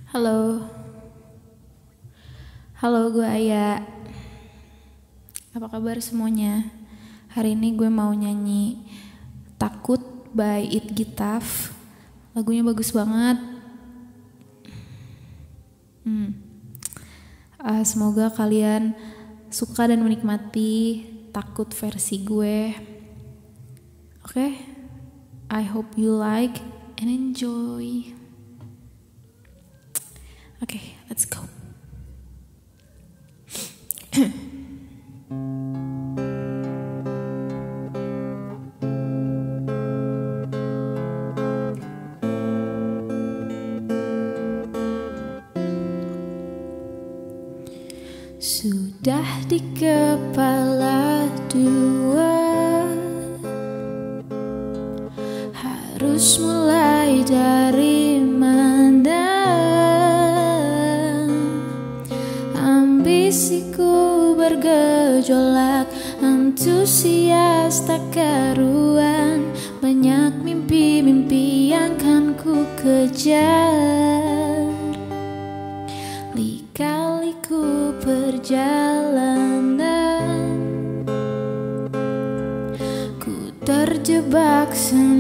Halo, halo gue Aya. Apa kabar semuanya? Hari ini gue mau nyanyi Takut by It Gitaf. Lagunya bagus banget. Semoga kalian suka dan menikmati Takut versi gue. Oke, I hope you like and enjoy. Okay, let's go. Sudah di kepala dua, harus mulai dari mana? Ambisiku bergejolak, antusias tak karuan, banyak mimpi-mimpi yang kan ku kejar. Lika-liku perjalanan, ku terjebak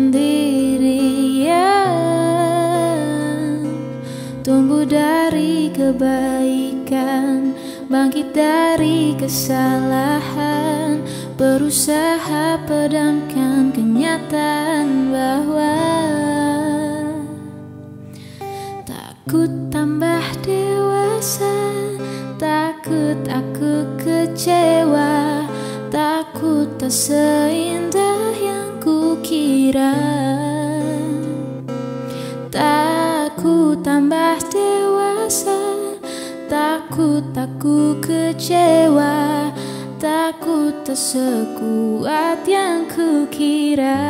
sendirian. Tumbuh dari kebaikan, bangkit dari kesalahan, berusaha pedamkan kenyataan bahwa takut tambah dewasa, takut aku kecewa, takut tak seindah yang kukira. Takut tambah dewasa, takut aku kecewa, takut tak sekuat yang kukira.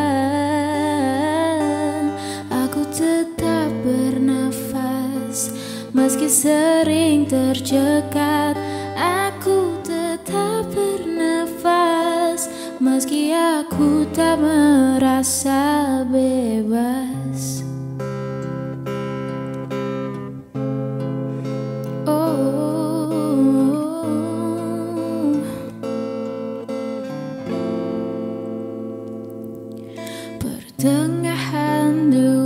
Aku tetap bernafas meski sering tercekat. Aku tetap bernafas meski aku tak merasa bebas. Pertengahan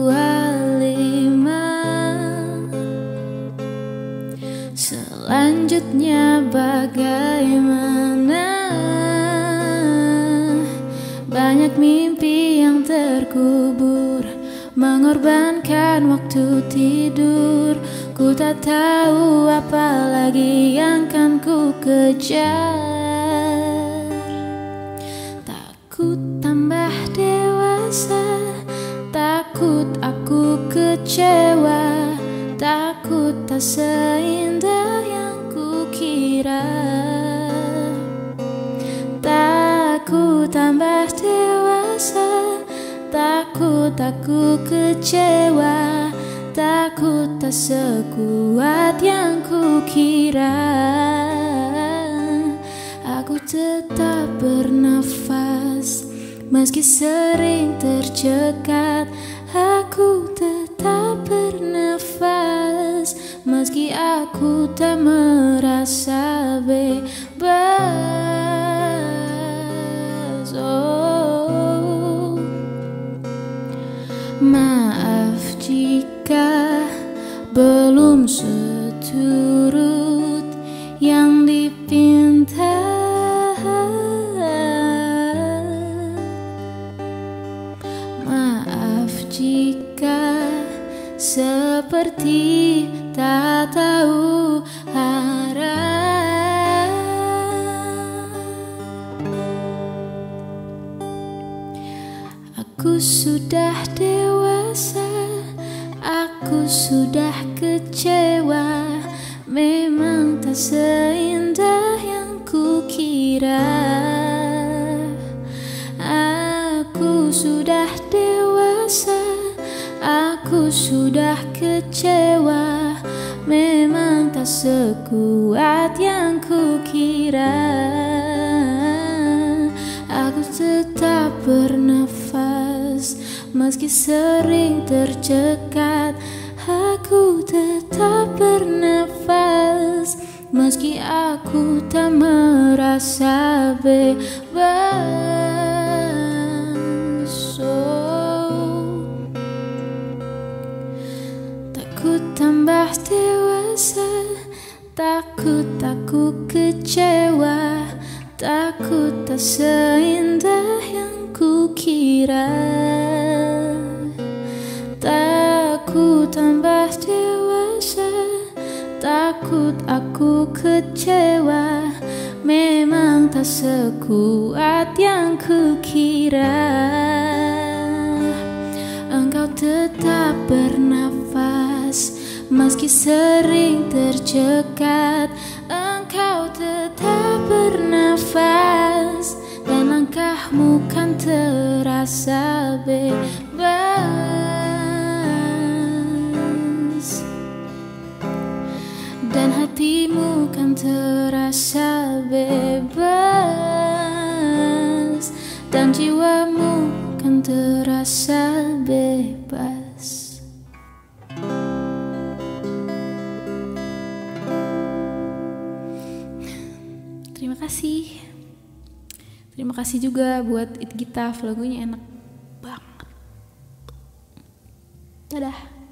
25, selanjutnya bagaimana? Banyak mimpi yang terkubur, mengorbankan waktu tidur. Ku tak tahu apa lagi yang kan ku kejar. Takut tambah dewasa, takut aku kecewa, takut tak seindah yang kukira. Takut tambah dewasa, takut aku kecewa, takut tak sekuat yang kukira. Aku tetap bernafas meski sering tercekat. Aku tetap bernafas meski aku tak merasa bebas. Oh, maaf jika belum seturut yang dipinta. Maaf jika seperti tak tahu arah. Aku sudah dewasa, aku sudah kecewa, memang tak seindah yang kukira. Aku sudah dewasa, aku sudah kecewa, memang tak sekuat yang kukira. Aku tetap bernafas meski sering tercekat. Aku tetap bernafas meski aku tak merasa bebas. Takut tambah dewasa, takut aku kecewa, takut tak seindah yang kukira. Takut tambah dewasa, takut aku kecewa, memang tak sekuat yang kukira. Engkau tetap bernafas meski sering tercekat. Engkau tetap bernafas dan langkahmu kan terasa bebas, dan hatimu kan terasa bebas, dan jiwamu kan terasa bebas. Terima kasih. Terima kasih juga buat It Gitaf, lagunya enak banget. Dadah.